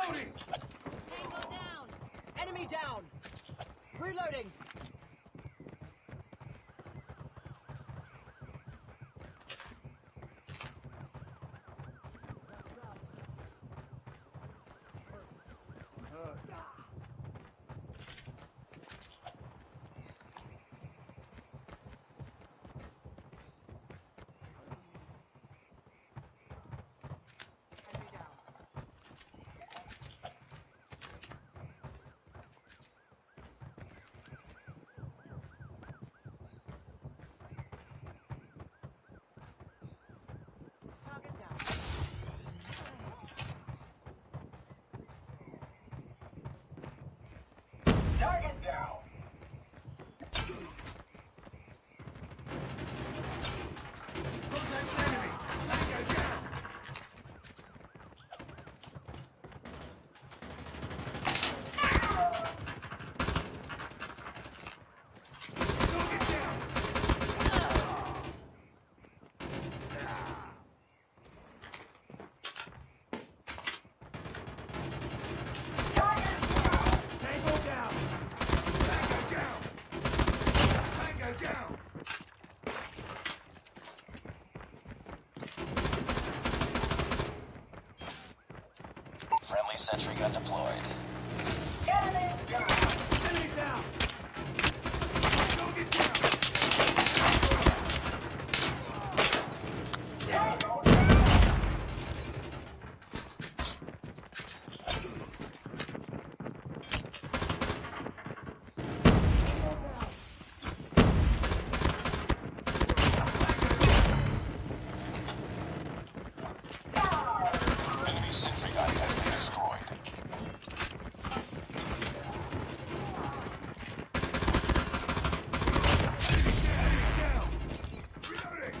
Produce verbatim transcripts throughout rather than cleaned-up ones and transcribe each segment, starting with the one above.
Reloading! Tango down! Enemy down! Reloading! Target down! Contact with enemy! Tango down! Target down! Tango down! Tango down! Tango down! Friendly sentry gun deployed. Enemy down! Enemy down! Target down! Tango down! Enemy sentry gun has been destroyed. Enemy down! Reloading!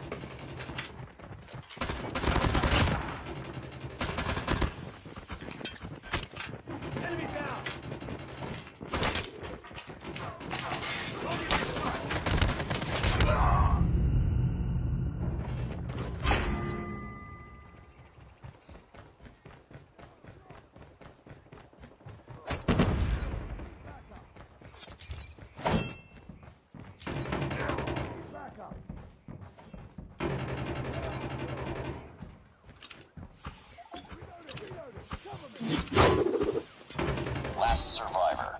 Enemy down! Target in sight! Last survivor.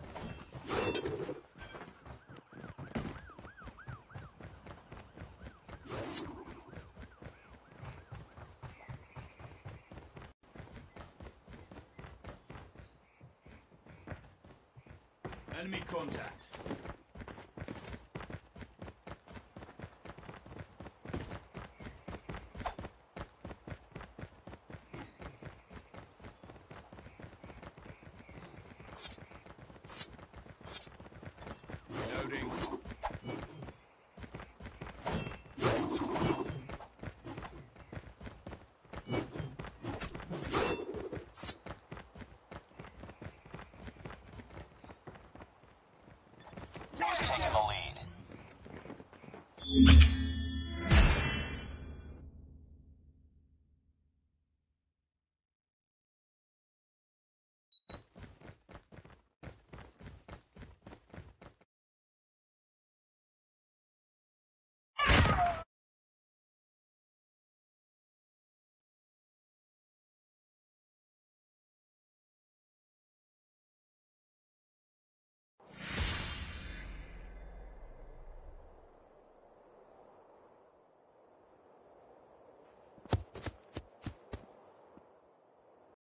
Enemy contact.